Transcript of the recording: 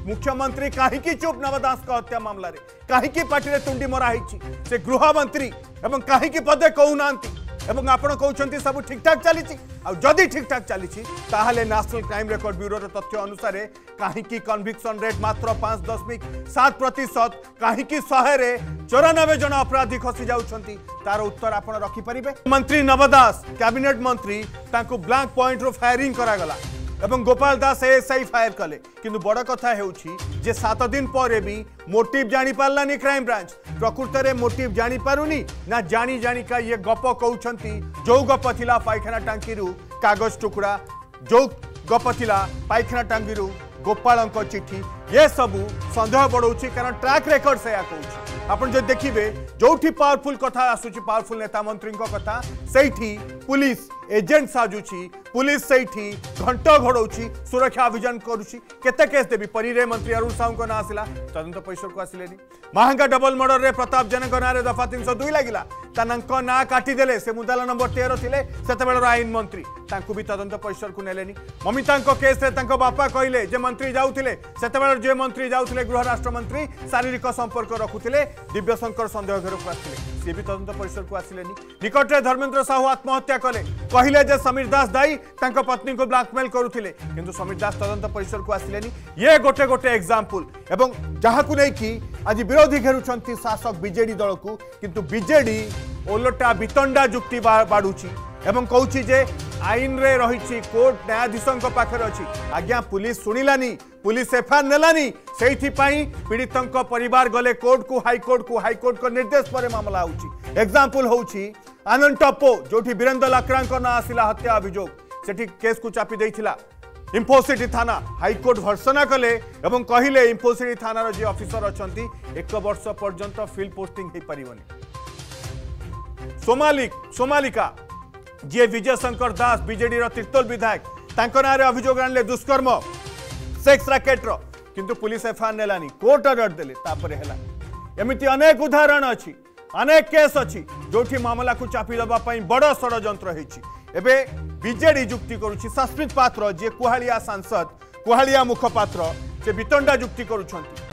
मुख्यमंत्री कहीं चुप नवदास हत्या मामला कहीं पार्टी तुंडी मराही से गृहमंत्री एवं कहीं पदे कहूना एवं आपण कहते सब ठीक ठाक चली जदि ठीक ठाक चली नेशनल क्राइम रिकॉर्ड ब्यूरो तथ्य अनुसार कहीं कन्विक्शन रेट मात्र 5.7% कहीं 100 जन अपराधी खसी जाउछंती तार उत्तर आपण रखिपारे। मंत्री नवदास कैबिनेट मंत्री तांको ब्लैंक पॉइंट रो फायरिंग करागला एवं गोपाल दास एएसआई फायर कले किंतु बड़ कथा हेउछि जे 7 दिन पर भी मोटिव जानी पारलानी क्राइम ब्रांच प्रकृत में मोटिव जानी पारुनी ना जानी जानी का ये गप कहउछंती जो गप थिला पायखाना टांकी कागज टुकड़ा जो गप थिला पायखाना टांगी गोपाल चिठी ये सबू सन्देह बढ़ाऊँ कारण ट्रैक रेकर्ड से आप जो देखिए जो पावरफुल कथा आसूची पावरफुल नेता मंत्री कथा से पुलिस एजेंट साजुची पुलिस से घंट घोड़ाऊँगी सुरक्षा अभियान करुच्ची केते केस देवी परीरे मंत्री अरुण साहू को ना आसला तदंत परिसर को आसिले महांगा डबल मर्डर रे प्रताप जेन ना दफा 302 लगिला ना काटिदेले से मुदाला नंबर 13 थिले सेतेबेलर आईन मंत्री तांकु भी तदंत परिसर को नेलेनी ममिता केस रे तांको बापा कहले जे मंत्री जाउथिले सेतेबेलर जे मंत्री जाउथिले गृह राष्ट्र मंत्री शारीरिक संपर्क रखुथिले दिव्यशंकर संदेह घर को आसिले सी भी तदंत परिसर को आसिलेनी निकट में धर्मेंद्र साहू आत्महत्या कले कहले जे समीर दास दाई तांको पत्नी को ब्लैकमेल करुथिले किंतु समीर दास तदंत परिसर को आसिलेनी ये गोटे गोटे एग्जांपल एवं जहां को नै कि आज विरोधी घेरुछंती शासक बीजेडी दल को किंतु बीजेडी ओलटा वितंडा जुक्ति बाड़ुची एवं कहूँ जे आईन रे रही कोर्ट न्यायाधीशों पाखे अच्छी आज्ञा पुलिस शुणिलानी पुलिस एफआईआर नेलानी से पीड़ितों परिवार गले कोर्ट को हाईकोर्ट को निर्देश पर मामला होची एग्जांपल होची आनंद टप्पो जो वीरेंद्र लाक्रा ना आसिला हत्या अभियोग से केस को चापी देइथिला इंफोसिटी थाना हाईकोर्ट भर्सना कले एवं कहले इंफोसिटी थाना जी ऑफिसर अछंती 1 वर्ष पर्यंत फील्ड पोस्टिंग हो पारिबनी। सोमालिका जी विजय शंकर दास बीजेडी तिर्तोल विधायक तांको नारे अभियोग आणले दुष्कर्म सेक्स रैकेट किंतु पुलिस एफआईआर नेलानी कोर्ट ऑर्डर देले तापरे हेला एमिति अनेक उदाहरण अछि अनेक केस अछि जोठी मामला को चापी दबा पई बड़ षडयंत्र हेछि एबे बीजेडी जुक्ति करुछि सस्मित पात्र जे कुहालिया सांसद कुहालिया मुखपात्र से वितंडा जुक्ति करुछंती